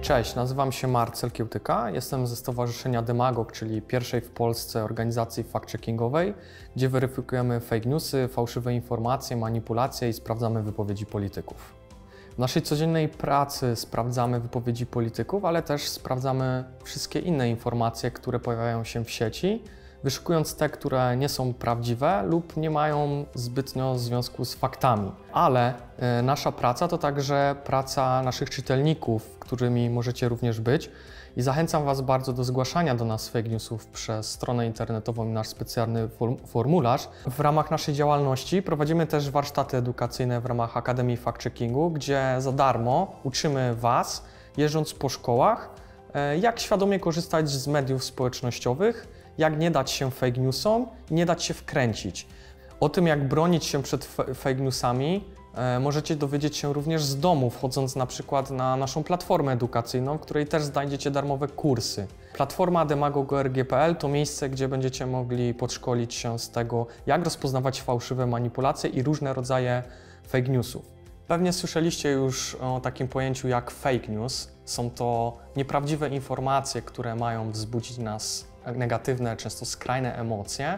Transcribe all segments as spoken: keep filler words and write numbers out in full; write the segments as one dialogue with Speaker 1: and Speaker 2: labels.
Speaker 1: Cześć, nazywam się Marcel Kiełtyka, jestem ze Stowarzyszenia Demagog, czyli pierwszej w Polsce organizacji fact-checkingowej, gdzie weryfikujemy fake newsy, fałszywe informacje, manipulacje i sprawdzamy wypowiedzi polityków. W naszej codziennej pracy sprawdzamy wypowiedzi polityków, ale też sprawdzamy wszystkie inne informacje, które pojawiają się w sieci, wyszukując te, które nie są prawdziwe lub nie mają zbytnio związku z faktami. Ale y, nasza praca to także praca naszych czytelników, którymi możecie również być. I zachęcam Was bardzo do zgłaszania do nas fake newsów przez stronę internetową i nasz specjalny formularz. W ramach naszej działalności prowadzimy też warsztaty edukacyjne w ramach Akademii Fact-Checkingu, gdzie za darmo uczymy Was, jeżdżąc po szkołach, y, jak świadomie korzystać z mediów społecznościowych, jak nie dać się fake newsom, nie dać się wkręcić. O tym, jak bronić się przed fake newsami, e, możecie dowiedzieć się również z domu, wchodząc na przykład na naszą platformę edukacyjną, w której też znajdziecie darmowe kursy. Platforma demagog kropka org kropka pl to miejsce, gdzie będziecie mogli podszkolić się z tego, jak rozpoznawać fałszywe manipulacje i różne rodzaje fake newsów. Pewnie słyszeliście już o takim pojęciu jak fake news. Są to nieprawdziwe informacje, które mają wzbudzić nas negatywne, często skrajne emocje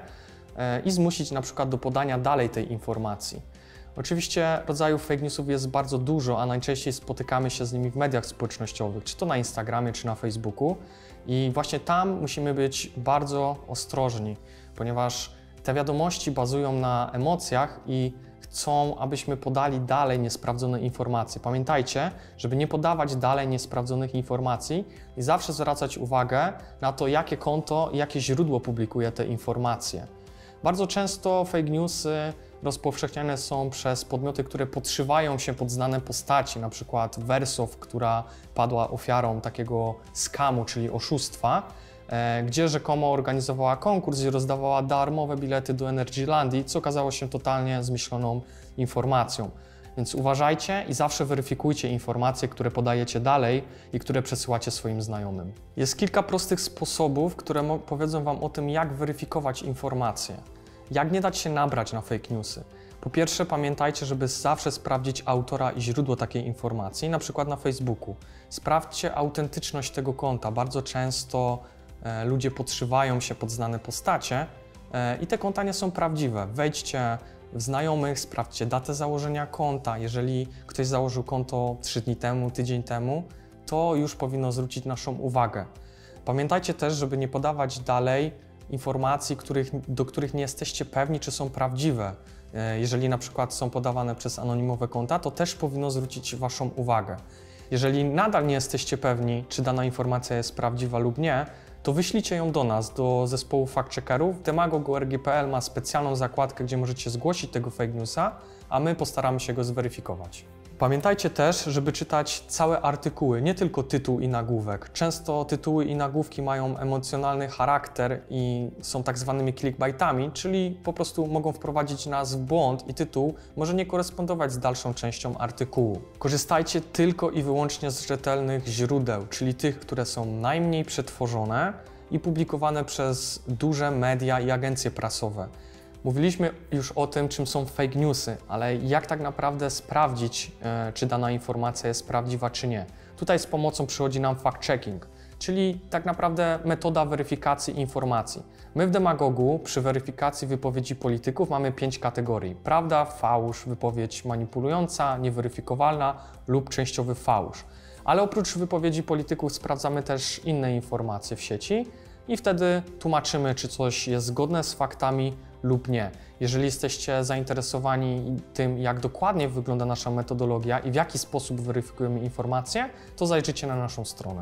Speaker 1: i zmusić na przykład do podania dalej tej informacji. Oczywiście rodzajów fake newsów jest bardzo dużo, a najczęściej spotykamy się z nimi w mediach społecznościowych, czy to na Instagramie, czy na Facebooku. I właśnie tam musimy być bardzo ostrożni, ponieważ te wiadomości bazują na emocjach i chcą, abyśmy podali dalej niesprawdzone informacje. Pamiętajcie, żeby nie podawać dalej niesprawdzonych informacji i zawsze zwracać uwagę na to, jakie konto i jakie źródło publikuje te informacje. Bardzo często fake newsy rozpowszechniane są przez podmioty, które podszywają się pod znane postaci, na przykład Wersow, która padła ofiarą takiego skamu, czyli oszustwa, gdzie rzekomo organizowała konkurs i rozdawała darmowe bilety do Energylandii, co okazało się totalnie zmyśloną informacją. Więc uważajcie i zawsze weryfikujcie informacje, które podajecie dalej i które przesyłacie swoim znajomym. Jest kilka prostych sposobów, które powiedzą Wam o tym, jak weryfikować informacje. Jak nie dać się nabrać na fake newsy. Po pierwsze, pamiętajcie, żeby zawsze sprawdzić autora i źródło takiej informacji, na przykład na Facebooku. Sprawdźcie autentyczność tego konta. Bardzo często e, ludzie podszywają się pod znane postacie e, i te konta nie są prawdziwe. Wejdźcie w znajomych, sprawdźcie datę założenia konta. Jeżeli ktoś założył konto trzy dni temu, tydzień temu, to już powinno zwrócić naszą uwagę. Pamiętajcie też, żeby nie podawać dalej informacji, których, do których nie jesteście pewni, czy są prawdziwe. Jeżeli na przykład są podawane przez anonimowe konta, to też powinno zwrócić Waszą uwagę. Jeżeli nadal nie jesteście pewni, czy dana informacja jest prawdziwa lub nie, to wyślijcie ją do nas, do zespołu fact-checkerów. demagog kropka org kropka pl ma specjalną zakładkę, gdzie możecie zgłosić tego fake newsa, a my postaramy się go zweryfikować. Pamiętajcie też, żeby czytać całe artykuły, nie tylko tytuł i nagłówek. Często tytuły i nagłówki mają emocjonalny charakter i są tak zwanymi clickbaitami, czyli po prostu mogą wprowadzić nas w błąd i tytuł może nie korespondować z dalszą częścią artykułu. Korzystajcie tylko i wyłącznie z rzetelnych źródeł, czyli tych, które są najmniej przetworzone i publikowane przez duże media i agencje prasowe. Mówiliśmy już o tym, czym są fake newsy, ale jak tak naprawdę sprawdzić, e, czy dana informacja jest prawdziwa, czy nie. Tutaj z pomocą przychodzi nam fact-checking, czyli tak naprawdę metoda weryfikacji informacji. My w Demagogu przy weryfikacji wypowiedzi polityków mamy pięć kategorii. Prawda, fałsz, wypowiedź manipulująca, nieweryfikowalna lub częściowy fałsz. Ale oprócz wypowiedzi polityków sprawdzamy też inne informacje w sieci i wtedy tłumaczymy, czy coś jest zgodne z faktami lub nie. Jeżeli jesteście zainteresowani tym, jak dokładnie wygląda nasza metodologia i w jaki sposób weryfikujemy informacje, to zajrzyjcie na naszą stronę.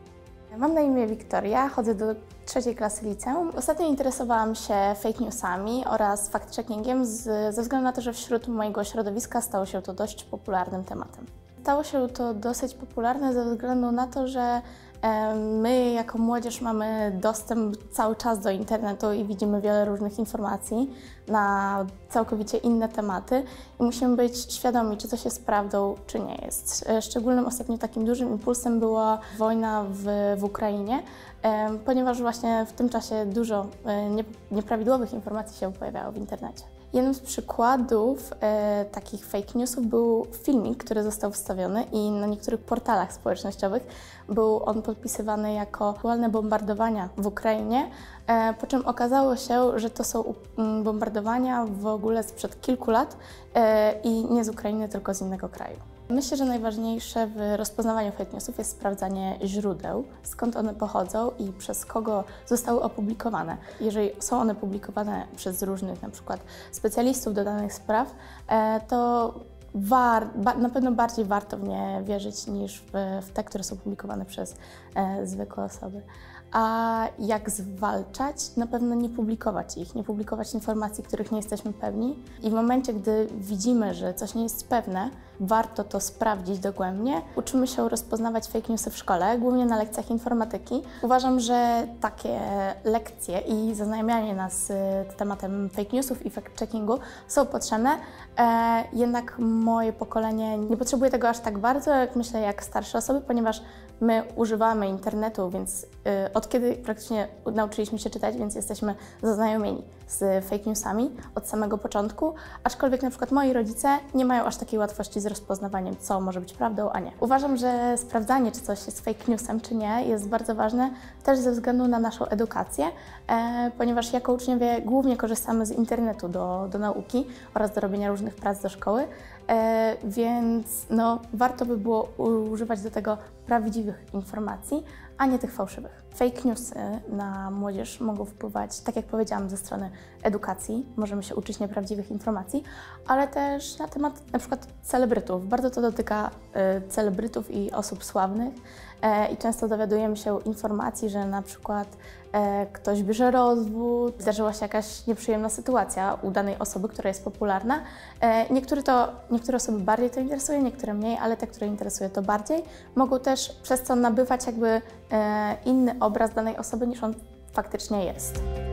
Speaker 2: Mam na imię Wiktoria, chodzę do trzeciej klasy liceum. Ostatnio interesowałam się fake newsami oraz fact-checkingiem z, ze względu na to, że wśród mojego środowiska stało się to dość popularnym tematem. Stało się to dosyć popularne ze względu na to, że my jako młodzież mamy dostęp cały czas do internetu i widzimy wiele różnych informacji na całkowicie inne tematy i musimy być świadomi, czy coś jest prawdą, czy nie jest. Szczególnym ostatnio takim dużym impulsem była wojna w, w Ukrainie, ponieważ właśnie w tym czasie dużo nieprawidłowych informacji się pojawiało w internecie. Jednym z przykładów e, takich fake newsów był filmik, który został wstawiony i na niektórych portalach społecznościowych był on podpisywany jako aktualne bombardowania w Ukrainie, e, po czym okazało się, że to są um, bombardowania w ogóle sprzed kilku lat e, i nie z Ukrainy, tylko z innego kraju. Myślę, że najważniejsze w rozpoznawaniu fake newsów jest sprawdzanie źródeł, skąd one pochodzą i przez kogo zostały opublikowane. Jeżeli są one publikowane przez różnych na przykład specjalistów do danych spraw, to war, na pewno bardziej warto w nie wierzyć niż w, w te, które są publikowane przez e, zwykłe osoby. A jak zwalczać? Na pewno nie publikować ich, nie publikować informacji, których nie jesteśmy pewni. I w momencie, gdy widzimy, że coś nie jest pewne, warto to sprawdzić dogłębnie. Uczymy się rozpoznawać fake newsy w szkole, głównie na lekcjach informatyki. Uważam, że takie lekcje i zaznajamianie nas z tematem fake newsów i fact-checkingu są potrzebne, e, jednak moje pokolenie nie potrzebuje tego aż tak bardzo, jak myślę, jak starsze osoby, ponieważ my używamy internetu, więc y, od kiedy praktycznie nauczyliśmy się czytać, więc jesteśmy zaznajomieni z fake newsami od samego początku, aczkolwiek na przykład moi rodzice nie mają aż takiej łatwości z rozpoznawaniem, co może być prawdą, a nie. Uważam, że sprawdzanie, czy coś jest fake newsem, czy nie, jest bardzo ważne też ze względu na naszą edukację, e, ponieważ jako uczniowie głównie korzystamy z internetu do, do nauki oraz do robienia różnych prac do szkoły, e, więc no, warto by było używać do tego prawdziwych informacji, a nie tych fałszywych. Fake newsy na młodzież mogą wpływać, tak jak powiedziałam, ze strony edukacji. Możemy się uczyć nieprawdziwych informacji, ale też na temat na przykład celebrytów. Bardzo to dotyka y, celebrytów i osób sławnych e, i często dowiadujemy się informacji, że na przykład e, ktoś bierze rozwód, zdarzyła się jakaś nieprzyjemna sytuacja u danej osoby, która jest popularna. E, niektóre, to, niektóre osoby bardziej to interesuje, niektóre mniej, ale te, które interesuje to bardziej, mogą też przez to nabywać jakby e, inny obraz danej osoby, niż on faktycznie jest.